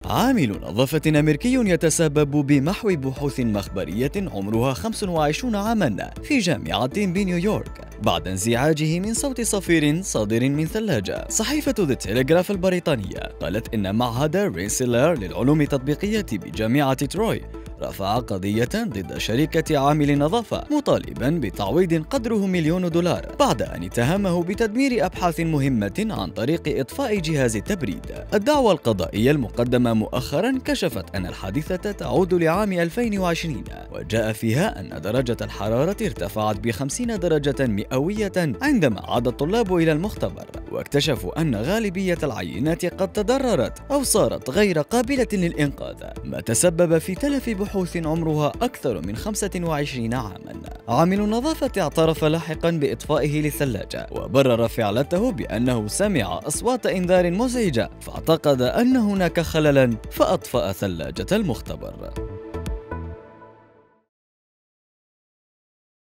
عامل نظافة أمريكي يتسبب بمحو بحوث مخبرية عمرها 25 عاماً في جامعة بنيويورك بعد انزعاجه من صوت صفير صادر من ثلاجة. صحيفة ذا تيليغراف البريطانية قالت إن معهد رينسلر للعلوم التطبيقية بجامعة تروي رفع قضية ضد شركة عامل نظافة مطالبا بتعويض قدره $1,000,000 بعد أن اتهمه بتدمير أبحاث مهمة عن طريق إطفاء جهاز التبريد. الدعوى القضائية المقدمة مؤخرا كشفت أن الحادثة تعود لعام 2020 وجاء فيها أن درجة الحرارة ارتفعت ب50 درجة مئوية عندما عاد الطلاب إلى المختبر، واكتشفوا أن غالبية العينات قد تضررت أو صارت غير قابلة للإنقاذ، ما تسبب في تلف بحوث عمرها أكثر من 25 عاماً. عامل النظافة اعترف لاحقاً بإطفائه للثلاجة وبرر فعلته بأنه سمع أصوات إنذار مزعجة فاعتقد أن هناك خللاً فأطفأ ثلاجة المختبر.